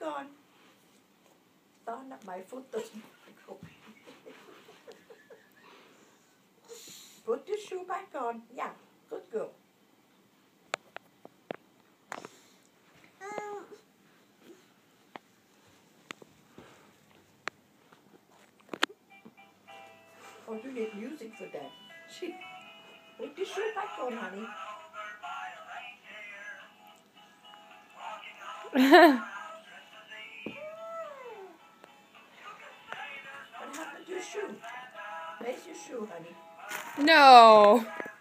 on. Darn, my foot doesn't go. Put the shoe back on. Yeah, good girl. Oh, you need music for that. Put the shoe back on, honey. What happened to your shoe? Where's your shoe, honey? No.